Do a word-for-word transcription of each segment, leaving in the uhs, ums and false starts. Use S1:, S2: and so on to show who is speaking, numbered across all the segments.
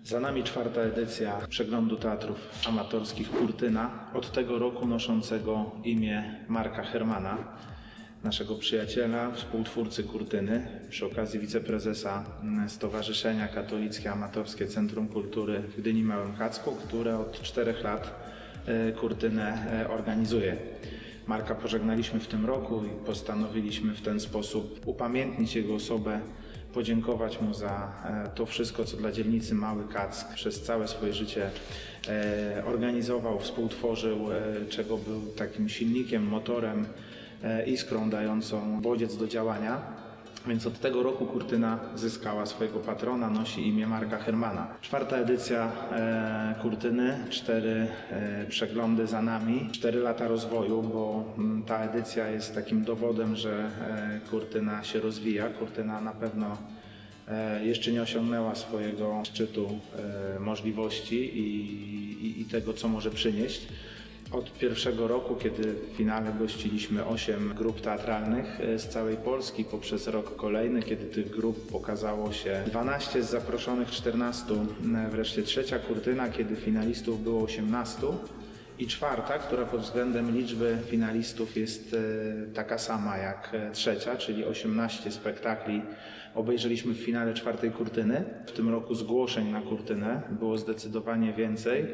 S1: Za nami czwarta edycja przeglądu teatrów amatorskich Kurtyna, od tego roku noszącego imię Marka Hermana, naszego przyjaciela, współtwórcy Kurtyny, przy okazji wiceprezesa Stowarzyszenia Katolickie Amatorskie Centrum Kultury w Gdyni Małym Kadzku, które od czterech lat Kurtynę organizuje. Marka pożegnaliśmy w tym roku i postanowiliśmy w ten sposób upamiętnić jego osobę, podziękować mu za to wszystko, co dla dzielnicy Mały Kadzk przez całe swoje życie organizował, współtworzył, czego był takim silnikiem, motorem, iskrą dającą bodziec do działania. Więc od tego roku Kurtyna zyskała swojego patrona, nosi imię Marka Hermana. Czwarta edycja e, Kurtyny, cztery e, przeglądy za nami, cztery lata rozwoju, bo m, ta edycja jest takim dowodem, że e, Kurtyna się rozwija. Kurtyna na pewno e, jeszcze nie osiągnęła swojego szczytu e, możliwości i, i, i tego, co może przynieść. Od pierwszego roku, kiedy w finale gościliśmy osiem grup teatralnych z całej Polski, poprzez rok kolejny, kiedy tych grup pokazało się dwanaście z zaproszonych czternastu, wreszcie trzecia Kurtyna, kiedy finalistów było osiemnastu i czwarta, która pod względem liczby finalistów jest taka sama jak trzecia, czyli osiemnaście spektakli obejrzeliśmy w finale czwartej Kurtyny. W tym roku zgłoszeń na Kurtynę było zdecydowanie więcej.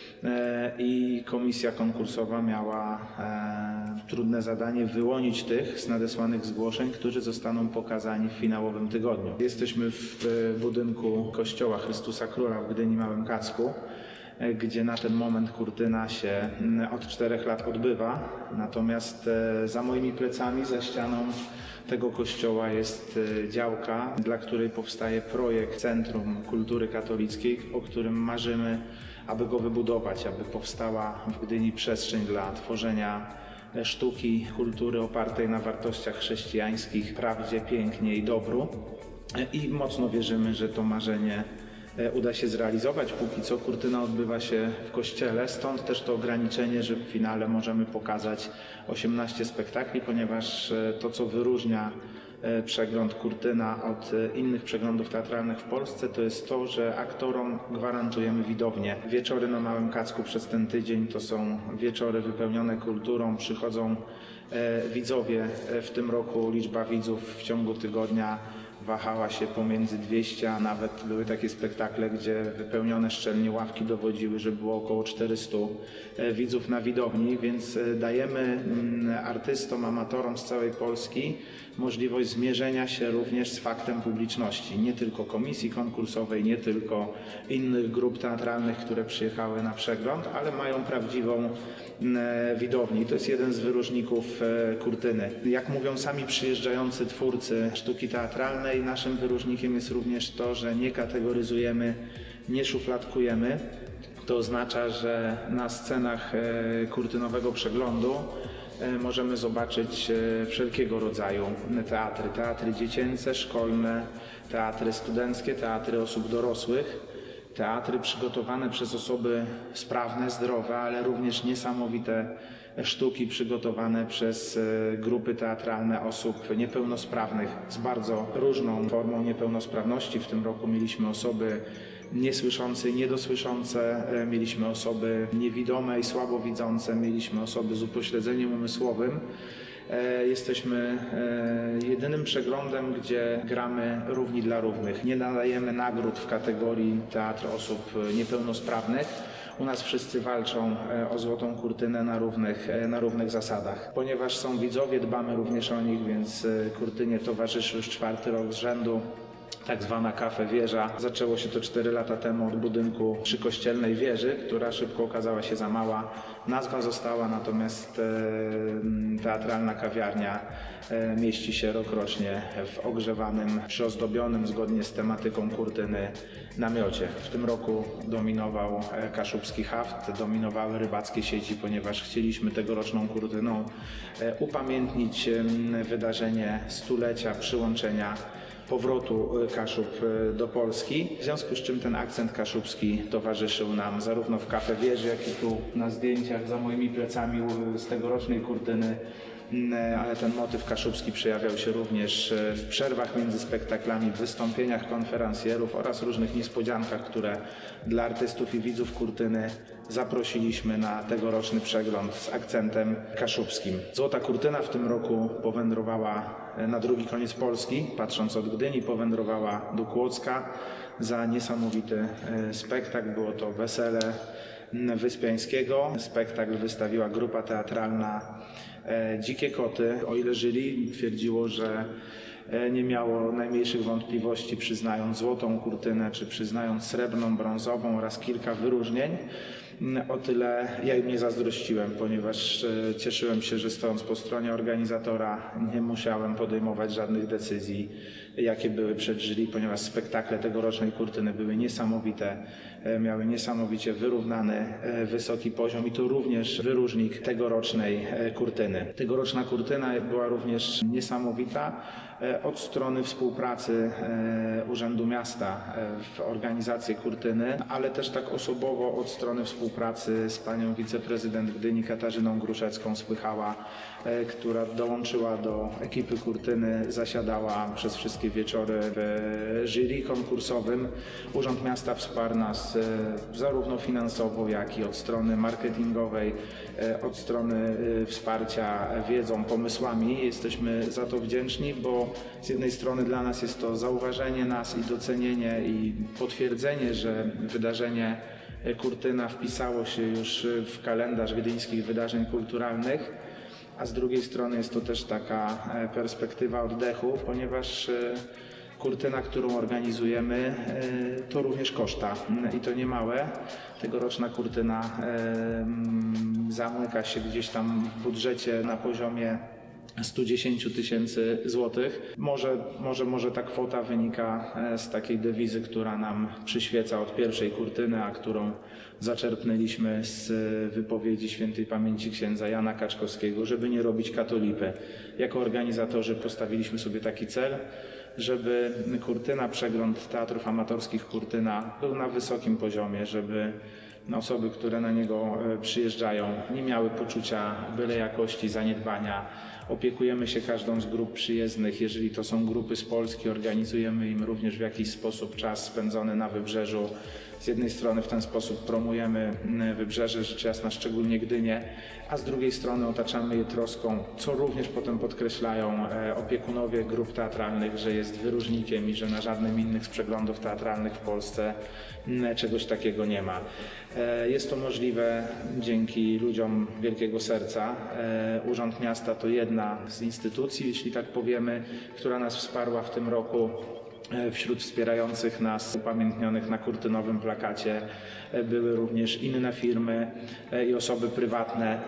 S1: I komisja konkursowa miała e, trudne zadanie wyłonić tych z nadesłanych zgłoszeń, którzy zostaną pokazani w finałowym tygodniu. Jesteśmy w budynku Kościoła Chrystusa Króla w Gdyni Małym Kadzku, gdzie na ten moment Kurtyna się od czterech lat odbywa. Natomiast e, za moimi plecami, za ścianą tego kościoła jest działka, dla której powstaje projekt Centrum Kultury Katolickiej, o którym marzymy, aby go wybudować, aby powstała w Gdyni przestrzeń dla tworzenia sztuki, kultury opartej na wartościach chrześcijańskich, prawdzie, pięknie i dobru. I mocno wierzymy, że to marzenie uda się zrealizować. Póki co Kurtyna odbywa się w kościele, stąd też to ograniczenie, że w finale możemy pokazać osiemnaście spektakli, ponieważ to, co wyróżnia przegląd Kurtyna od innych przeglądów teatralnych w Polsce, to jest to, że aktorom gwarantujemy widownię. Wieczory na Małym Kadzku przez ten tydzień to są wieczory wypełnione kulturą, przychodzą widzowie. W tym roku liczba widzów w ciągu tygodnia wahała się pomiędzy dwieście, a nawet były takie spektakle, gdzie wypełnione szczelnie ławki dowodziły, że było około czterystu widzów na widowni, więc dajemy artystom, amatorom z całej Polski możliwość zmierzenia się również z faktem publiczności. Nie tylko komisji konkursowej, nie tylko innych grup teatralnych, które przyjechały na przegląd, ale mają prawdziwą widownię. I to jest jeden z wyróżników Kurtyny. Jak mówią sami przyjeżdżający twórcy sztuki teatralnej, naszym wyróżnikiem jest również to, że nie kategoryzujemy, nie szufladkujemy. To oznacza, że na scenach kurtynowego przeglądu możemy zobaczyć wszelkiego rodzaju teatry. Teatry dziecięce, szkolne, teatry studenckie, teatry osób dorosłych. Teatry przygotowane przez osoby sprawne, zdrowe, ale również niesamowite sztuki przygotowane przez grupy teatralne osób niepełnosprawnych z bardzo różną formą niepełnosprawności. W tym roku mieliśmy osoby niesłyszące i niedosłyszące, mieliśmy osoby niewidome i słabowidzące, mieliśmy osoby z upośledzeniem umysłowym. Jesteśmy jedynym przeglądem, gdzie gramy równi dla równych. Nie nadajemy nagród w kategorii teatr osób niepełnosprawnych. U nas wszyscy walczą o Złotą Kurtynę na równych, na równych zasadach. Ponieważ są widzowie, dbamy również o nich, więc Kurtynie towarzyszy już czwarty rok z rzędu tak zwana Kafe Wieża. Zaczęło się to cztery lata temu od budynku przy Kościelnej Wieży, która szybko okazała się za mała. Nazwa została, natomiast e, teatralna kawiarnia e, mieści się rokrocznie w ogrzewanym, przyozdobionym zgodnie z tematyką Kurtyny namiocie. W tym roku dominował kaszubski haft, dominowały rybackie sieci, ponieważ chcieliśmy tegoroczną Kurtyną e, upamiętnić e, wydarzenie stulecia przyłączenia powrotu Kaszub do Polski, w związku z czym ten akcent kaszubski towarzyszył nam zarówno w Kafe Wieży, jak i tu na zdjęciach za moimi plecami z tegorocznej Kurtyny ale ten motyw kaszubski przejawiał się również w przerwach między spektaklami, w wystąpieniach konferencjerów oraz różnych niespodziankach, które dla artystów i widzów Kurtyny zaprosiliśmy na tegoroczny przegląd z akcentem kaszubskim. Złota Kurtyna w tym roku powędrowała na drugi koniec Polski, patrząc od Gdyni, powędrowała do Kłodzka za niesamowity spektakl. Było to Wesele Wyspiańskiego. Spektakl wystawiła grupa teatralna Dzikie Koty. O ile jury twierdziło, że nie miało najmniejszych wątpliwości, przyznając złotą kurtynę, czy przyznając srebrną, brązową oraz kilka wyróżnień, o tyle ja im nie zazdrościłem, ponieważ cieszyłem się, że stojąc po stronie organizatora nie musiałem podejmować żadnych decyzji, jakie były przed jury, ponieważ spektakle tegorocznej Kurtyny były niesamowite, miały niesamowicie wyrównany, wysoki poziom i to również wyróżnik tegorocznej Kurtyny. Tegoroczna Kurtyna była również niesamowita od strony współpracy Urzędu Miasta w organizacji Kurtyny, ale też tak osobowo od strony współpracy z panią wiceprezydent Gdyni Katarzyną Gruszecką Słychała, która dołączyła do ekipy Kurtyny, zasiadała przez wszystkie wieczory w jury konkursowym. Urząd Miasta wsparł nas zarówno finansowo, jak i od strony marketingowej, od strony wsparcia wiedzą, pomysłami. Jesteśmy za to wdzięczni, bo z jednej strony dla nas jest to zauważenie nas i docenienie i potwierdzenie, że wydarzenie Kurtyna wpisało się już w kalendarz gdyńskich wydarzeń kulturalnych, a z drugiej strony jest to też taka perspektywa oddechu, ponieważ Kurtyna, którą organizujemy, to również koszta i to nie małe. Tegoroczna Kurtyna zamyka się gdzieś tam w budżecie na poziomie sto dziesięć tysięcy złotych. Może, może, może ta kwota wynika z takiej dewizy, która nam przyświeca od pierwszej Kurtyny, a którą zaczerpnęliśmy z wypowiedzi świętej pamięci księdza Jana Kaczkowskiego, żeby nie robić katolipy. Jako organizatorzy postawiliśmy sobie taki cel, żeby Kurtyna, przegląd teatrów amatorskich Kurtyna był na wysokim poziomie, żeby osoby, które na niego przyjeżdżają, nie miały poczucia byle jakości, zaniedbania. Opiekujemy się każdą z grup przyjezdnych. Jeżeli to są grupy z Polski, organizujemy im również w jakiś sposób czas spędzony na Wybrzeżu. Z jednej strony w ten sposób promujemy Wybrzeże, rzecz jasna szczególnie Gdynię, a z drugiej strony otaczamy je troską, co również potem podkreślają opiekunowie grup teatralnych, że jest wyróżnikiem i że na żadnym innych z przeglądów teatralnych w Polsce czegoś takiego nie ma. Jest to możliwe dzięki ludziom wielkiego serca. Urząd Miasta to jedna z instytucji, jeśli tak powiemy, która nas wsparła w tym roku. Wśród wspierających nas, upamiętnionych na kurtynowym plakacie, były również inne firmy i osoby prywatne.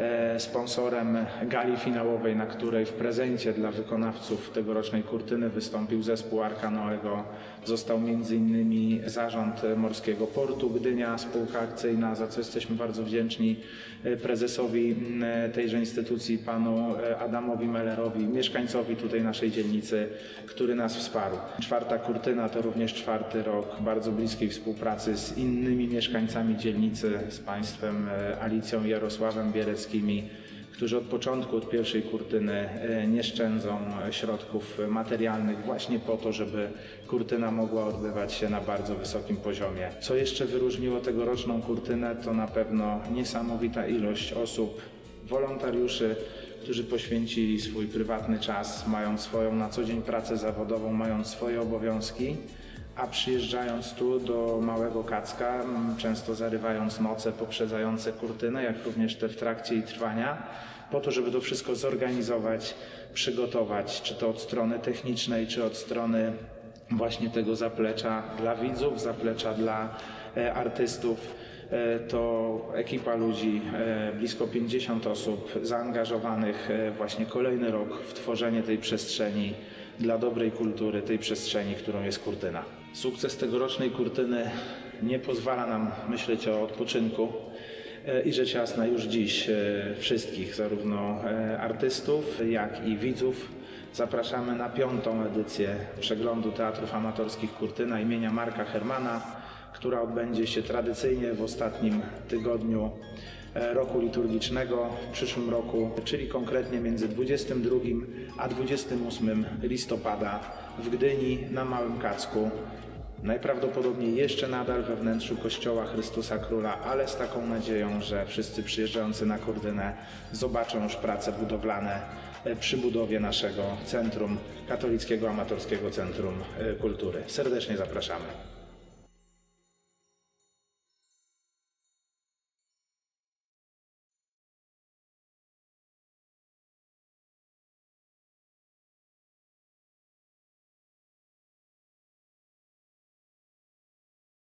S1: Sponsorem gali finałowej, na której w prezencie dla wykonawców tegorocznej Kurtyny wystąpił zespół Arca Noego, został między innymi Zarząd Morskiego Portu Gdynia, spółka akcyjna, za co jesteśmy bardzo wdzięczni prezesowi tejże instytucji, panu Adamowi Mellerowi, mieszkańcowi tutaj naszej dzielnicy, który nas wsparł. Czwarta Kurtyna to również czwarty rok bardzo bliskiej współpracy z innymi mieszkańcami dzielnicy, z państwem Alicją i Jarosławem Biereckimi, którzy od początku, od pierwszej Kurtyny nie szczędzą środków materialnych właśnie po to, żeby Kurtyna mogła odbywać się na bardzo wysokim poziomie. Co jeszcze wyróżniło tegoroczną Kurtynę, to na pewno niesamowita ilość osób, wolontariuszy, którzy poświęcili swój prywatny czas, mając swoją na co dzień pracę zawodową, mając swoje obowiązki, a przyjeżdżając tu do Małego Kacka, często zarywając noce poprzedzające Kurtynę, jak również te w trakcie jej trwania, po to, żeby to wszystko zorganizować, przygotować, czy to od strony technicznej, czy od strony właśnie tego zaplecza dla widzów, zaplecza dla artystów. To ekipa ludzi, blisko pięćdziesiąt osób zaangażowanych właśnie kolejny rok w tworzenie tej przestrzeni dla dobrej kultury, tej przestrzeni, którą jest Kurtyna. Sukces tegorocznej Kurtyny nie pozwala nam myśleć o odpoczynku i rzecz jasna już dziś wszystkich, zarówno artystów, jak i widzów, zapraszamy na piątą edycję przeglądu teatrów amatorskich Kurtyna imienia Marka Hermana, która odbędzie się tradycyjnie w ostatnim tygodniu roku liturgicznego w przyszłym roku, czyli konkretnie między dwudziestym drugim a dwudziestym ósmym listopada w Gdyni na Małym Kacku. Najprawdopodobniej jeszcze nadal we wnętrzu Kościoła Chrystusa Króla, ale z taką nadzieją, że wszyscy przyjeżdżający na Kordynę zobaczą już prace budowlane przy budowie naszego centrum, Katolickiego Amatorskiego Centrum Kultury. Serdecznie zapraszamy.